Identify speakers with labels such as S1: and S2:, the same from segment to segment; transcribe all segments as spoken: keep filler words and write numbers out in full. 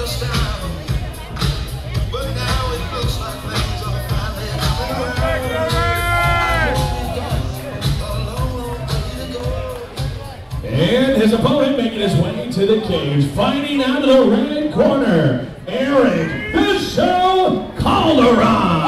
S1: And his opponent making his way to the cage, fighting out of the red corner, Eric Bishop Calderon.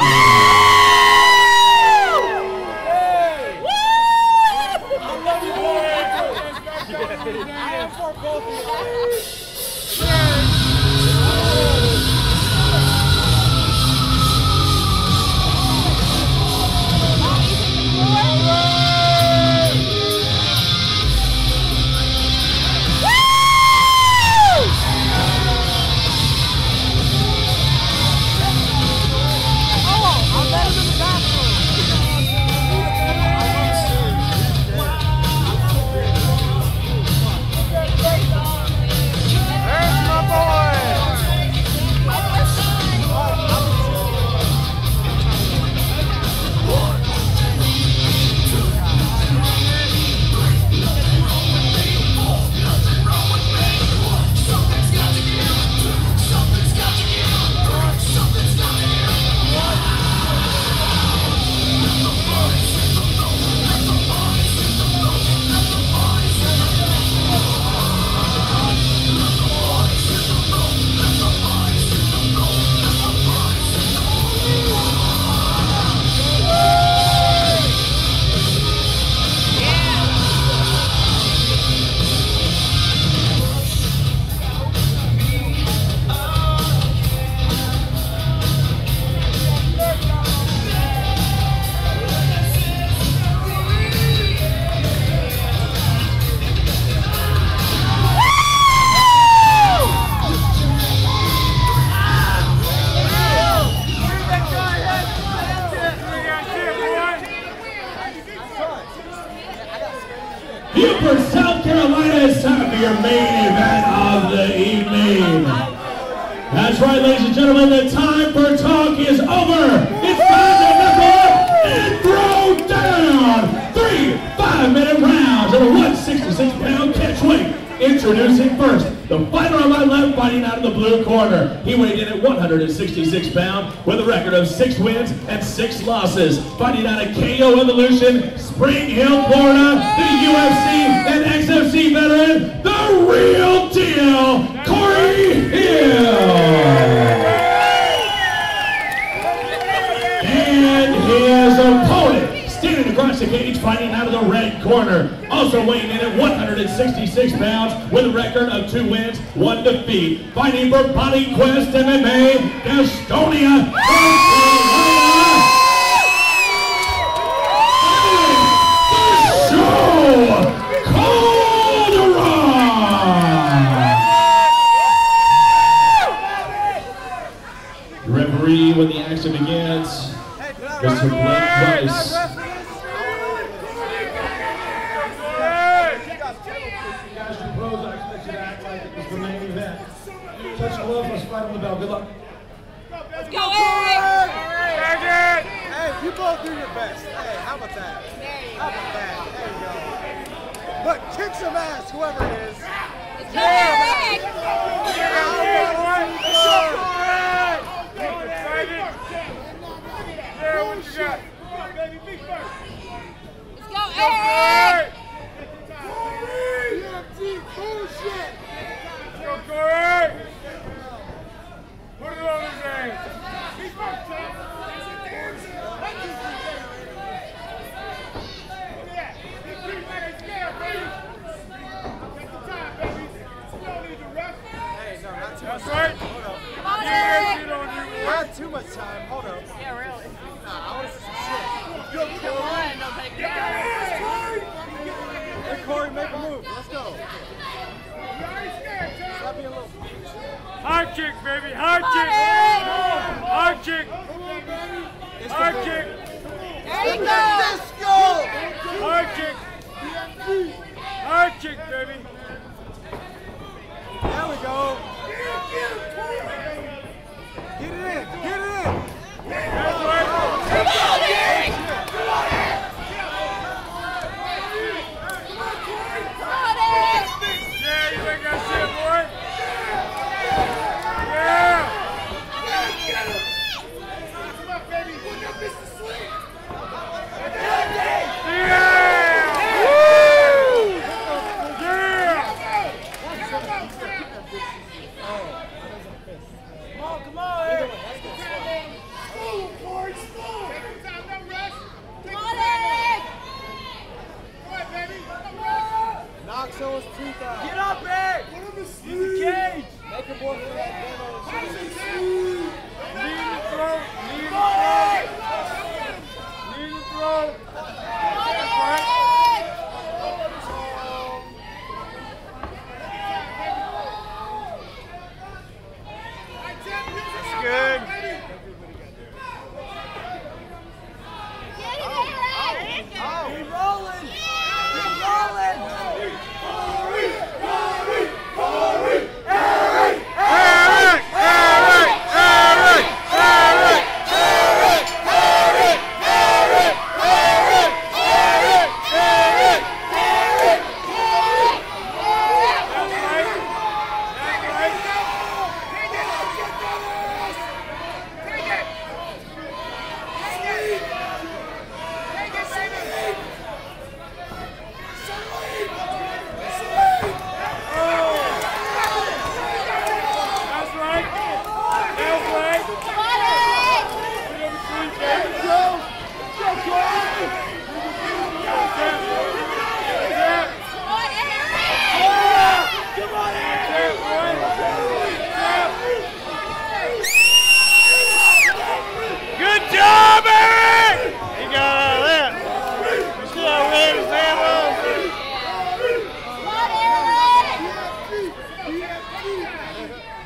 S1: Beaufort, South Carolina, it's time for your main event of the evening. That's right, ladies and gentlemen, the time for talk is over. It's time to knuckle up and throw down. Three five-minute rounds at a one sixty-six pound catch weight. Introducing first, the fighter on my left, fighting out of the blue corner. He weighed in at one hundred sixty-six pounds with a record of six wins and six losses. Fighting out of K O Evolution, Spring Hill, Florida, the U F C and X F C veteran, the real deal, Corey Hill. And his opponent, standing across the cage, fighting out of the red corner, also weighing in at one hundred sixty-six pounds with a record of two wins, one defeat. Fighting for Body Quest M M A, Gastonia, the referee when the action begins, Mister Blake Price. Touch glove, let's fight on the bell. Good luck.
S2: Let's go, Eric!
S3: Eric! Hey, you both do your best. Hey, how about that? How about that? There you go. Look, kick some ass, whoever it is.
S2: Let's go, Eric!
S3: Yeah, what you got?
S2: Let's go, Eric!
S3: Corey! U F C bullshit! Let's go, Corey! Put it on his name. He's first, champ. That's right. Hold up.
S2: Come on, Eric!
S3: We had too much time. Hold up.
S2: Yeah, really.
S3: Nah, I want to see some shit. Go,
S2: Come
S3: Corey.
S2: on, don't take that.
S3: Hey, Corey, make a move. Let's go. Stop being a little bitch. High kick, baby. High kick. High kick. High kick.
S2: There you go.
S3: Let's go. High kick. High kick, baby. There we go. Get it in. Get it in. That's right.
S2: Come on, Eric!
S3: Come on, Eric.
S2: Come on, Eric!
S3: Yeah, you ain't got shit, boy.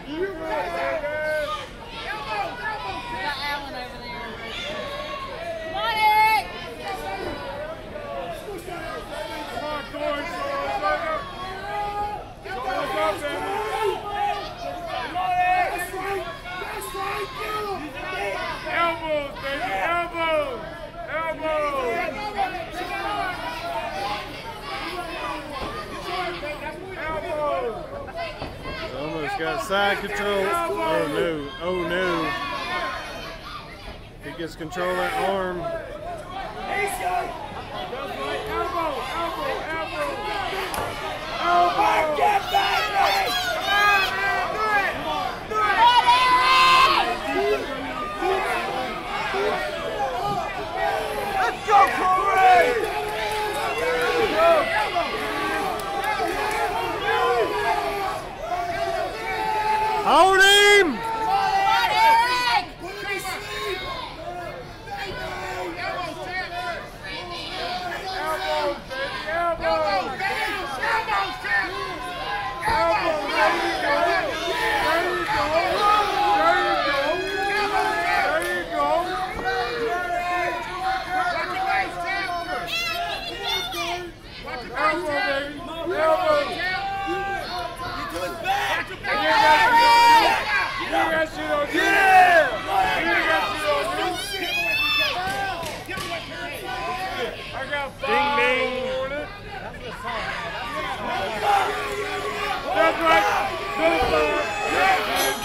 S2: Allen over there. Come on, Eric!
S3: Come on, Corey. What's up, baby? Elbows, baby, elbows, elbows. Elbows.
S4: He's almost got side control. Oh no, oh no. He gets control of that arm.
S3: Elbow, elbow, elbow. Elbow. Get back, baby. Come on, man, do it. Do it. Let's go, Corey.
S4: Hold him!
S2: Come on, Eric!
S3: Elbows, baby, elbows. Elbows, there you go. There you go. There you go. There you go. Elbow, baby. Elbow. You ain't got shit on you. You ain't got shit on you. I got five
S4: Ding, ding.
S3: on it. That's right. Good five. That's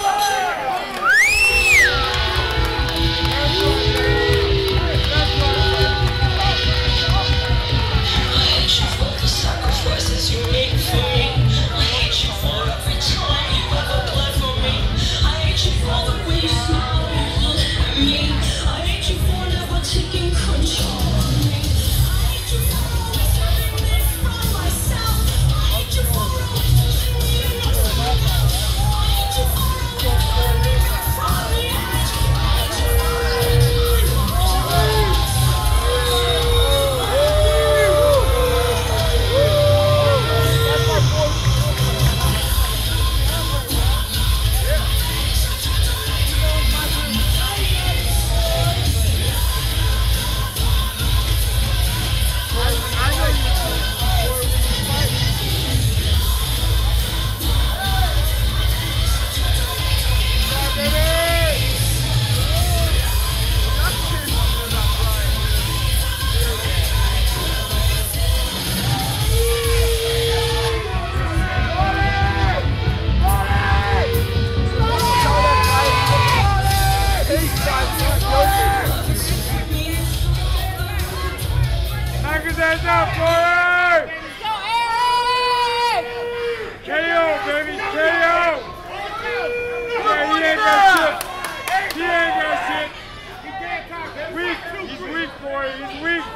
S3: That's up, Corey!
S2: Go, Eric!
S3: K O, baby, K O! Yeah, he ain't got shit. He ain't got shit. Weak. He's weak, boy. He's weak.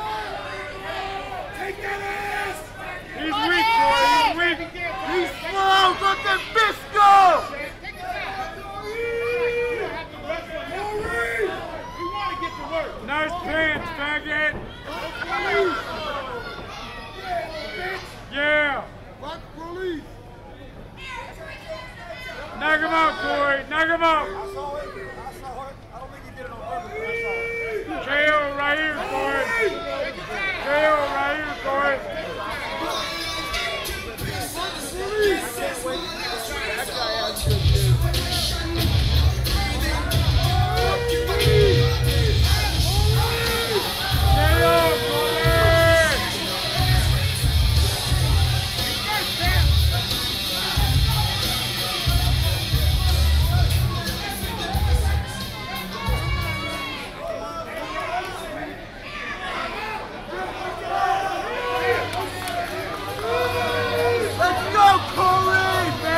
S3: Take that ass! He's weak, boy. He's weak. He's slow. Let that fist go! Nice pants, faggot! Yeah! Knock him out, Corey! Knock him out!
S5: I saw it. I saw it. I don't think he did it on purpose. I saw it.
S3: K O right here, Corey! K O right here, Corey!
S5: That guy has good news.
S3: Let's go, Corey!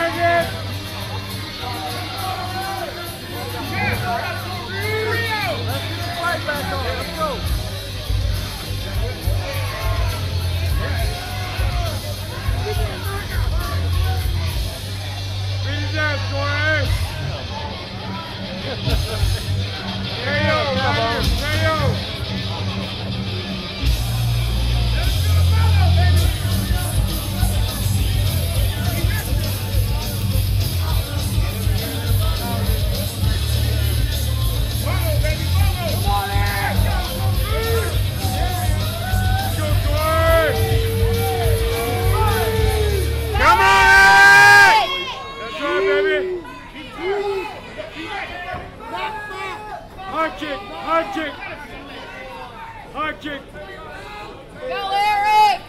S3: Hard kick, hard kick. Hard kick.
S2: Go, Eric!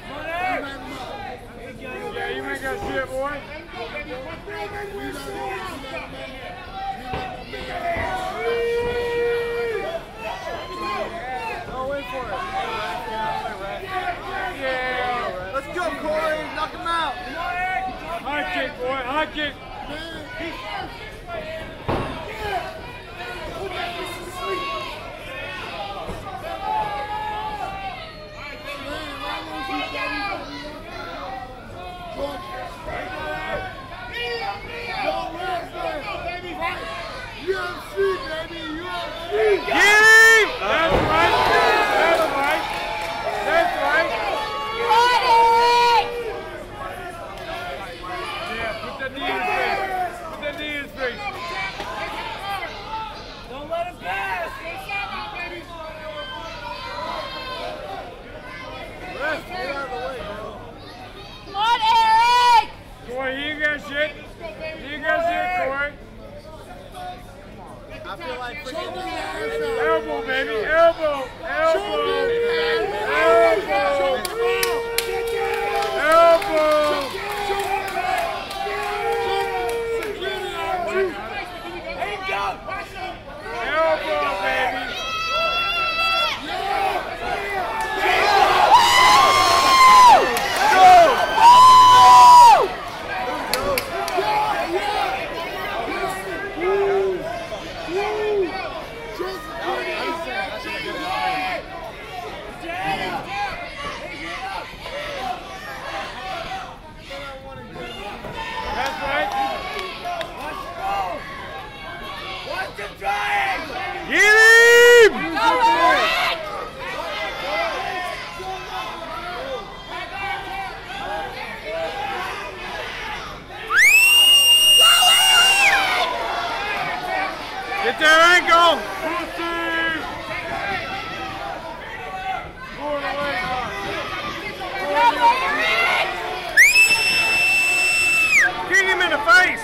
S3: Yeah, you make that shit, boy.
S5: Go in for it.
S3: Yeah.
S5: Let's go, Corey. Knock him out.
S3: Hard kick, boy. Hard kick.
S5: U F C, baby, U F C.
S3: Get him! That's right. That's right. That's right.
S2: Got it!
S3: Yeah, put that knee in his face. Put that knee in his face.
S5: Don't let him pass. Rest, get out of the way, bro.
S2: Come on, Eric!
S3: Corey, he ain't got shit. He ain't got shit, Corey.
S5: I feel like freaking
S3: Elbow, baby. Elbow. Elbow. Elbow. Elbow. Elbow, baby. That's right. Get him!
S2: Go, Eric!
S3: Get their ankle! Pussy! Pull the leg off.
S2: Go, Eric!
S3: Kick him in the face!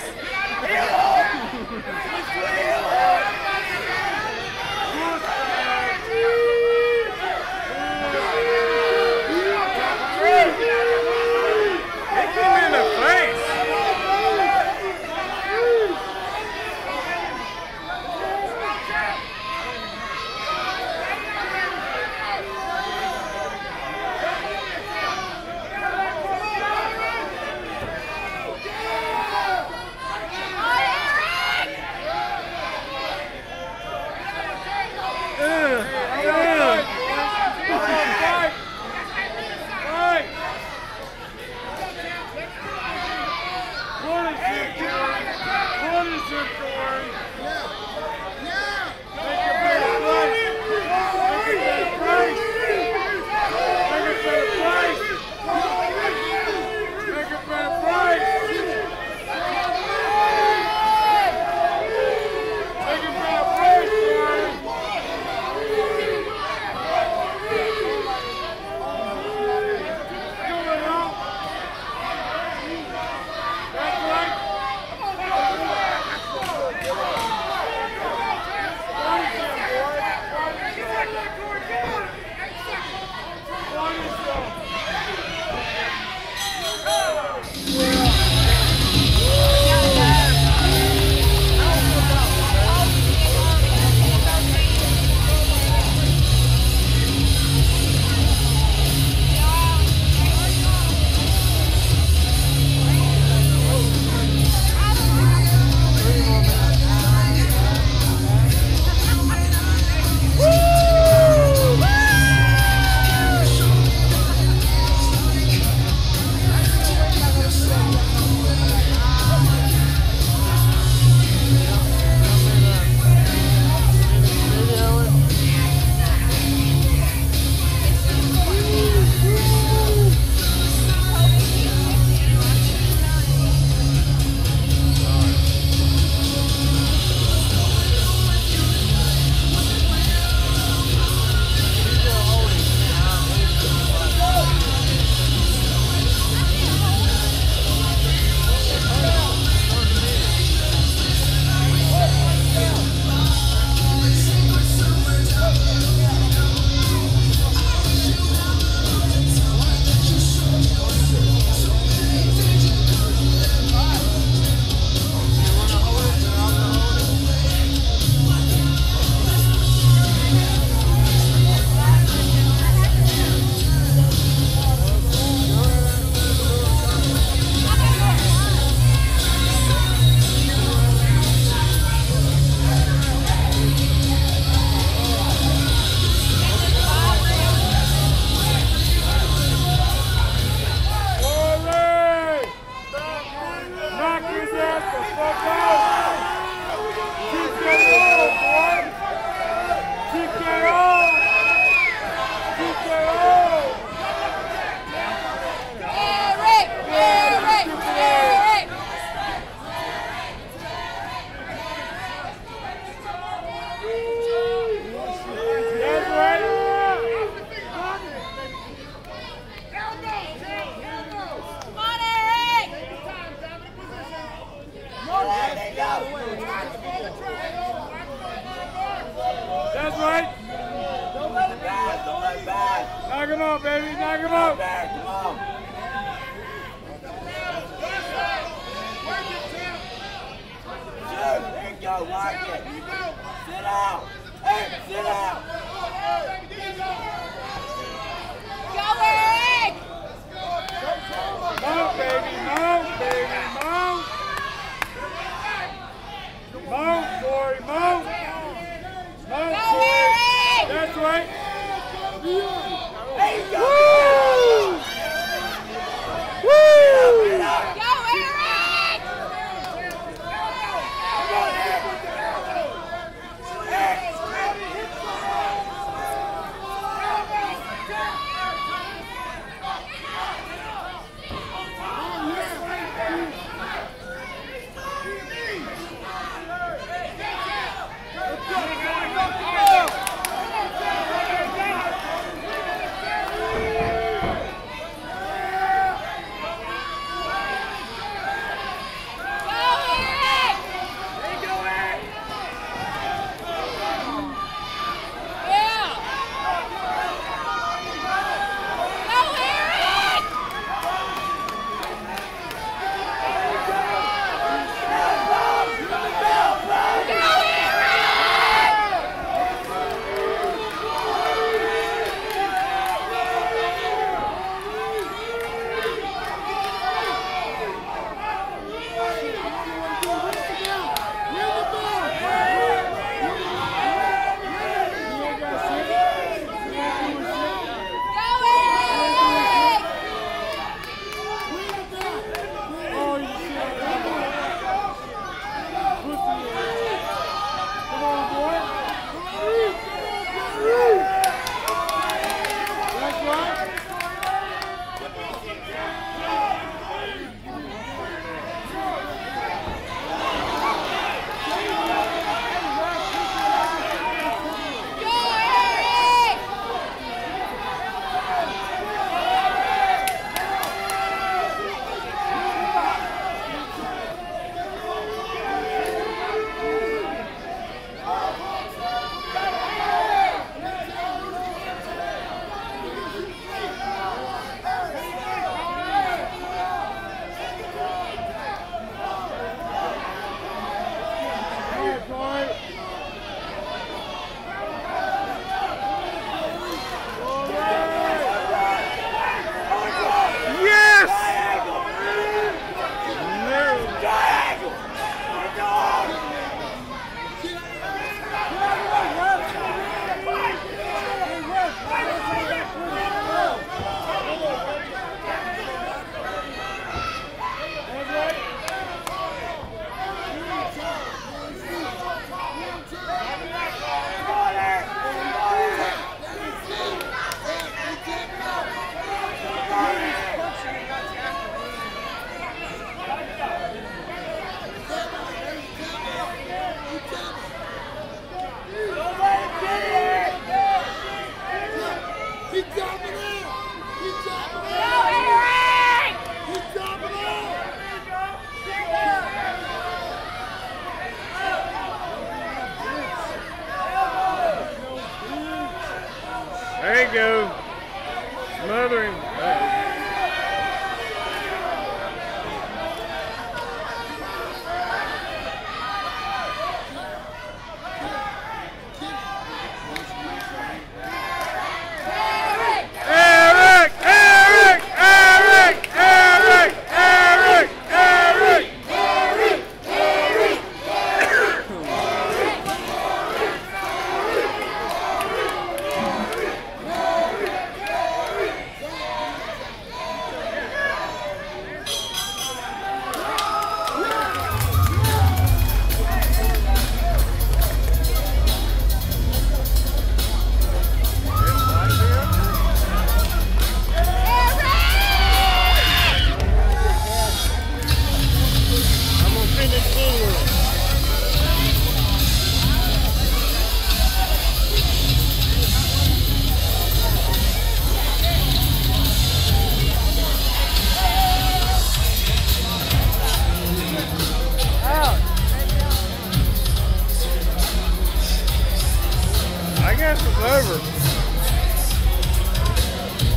S3: Kick him in the face! him out, baby. Knock him out.
S5: Come on. There you go, work it. Sit out. Hey, sit out.
S2: Go, Eric!
S3: Mount, baby. Mount, baby. Mount. Mount, Corey. Mount. Mount,
S2: Go,
S3: Corey.
S2: Eric!
S3: That's right.
S5: There you go.
S3: Woo!
S5: Woo! Get up.
S2: Go, Eric!
S4: There you go. Smother him. Eric! Eric! Eric! Eric! Eric! Eric! I'm gonna finish forward. I guess it's over.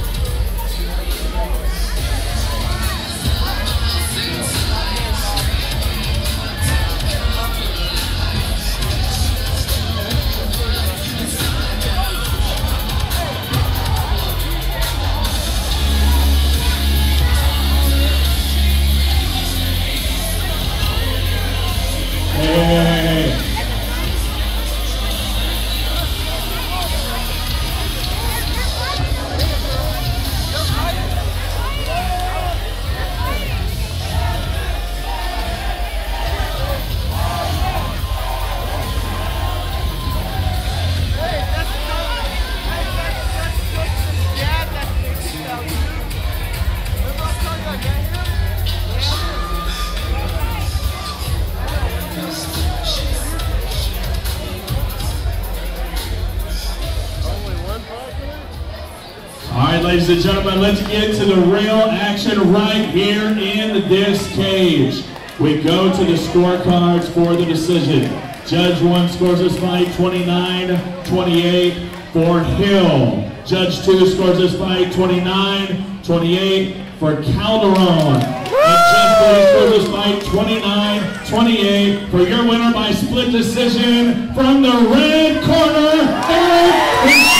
S1: right, ladies and gentlemen, let's get to the real action right here in this cage. We go to the scorecards for the decision. Judge one scores this fight twenty-nine twenty-eight for Hill. Judge two scores this fight twenty-nine twenty-eight for Calderon. And Judge three scores this fight twenty-nine twenty-eight for your winner by split decision from the red corner, Eric.